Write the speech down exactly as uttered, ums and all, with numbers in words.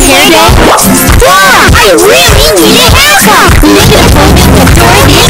hair day? Stop! I really need a haircut! Make an appointment with Dorothy